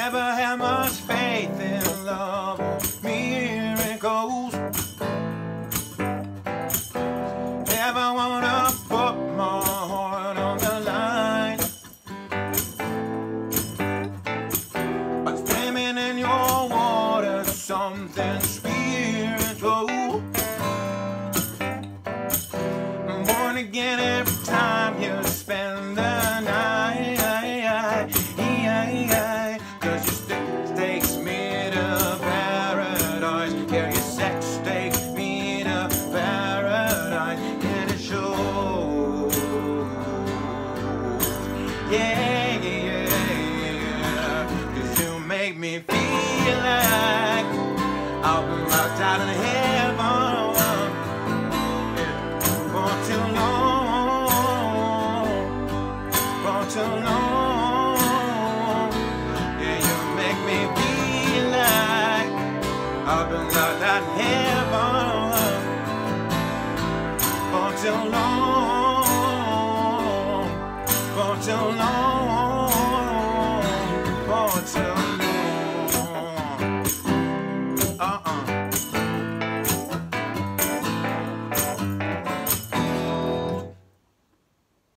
never had much faith in love or miracles. Never wanna put my heart on the line. But swimming in your water, something spiritual. Born again every time you spend the night. 'Cause your sex takes me to paradise. Yeah, your sex takes me to paradise. And it shows. Yeah, yeah. 'Cause you make me feel like I've been locked out of heaven for too long. For too long. Yeah, you make me feel like I've been locked out in heaven for too long. For too long.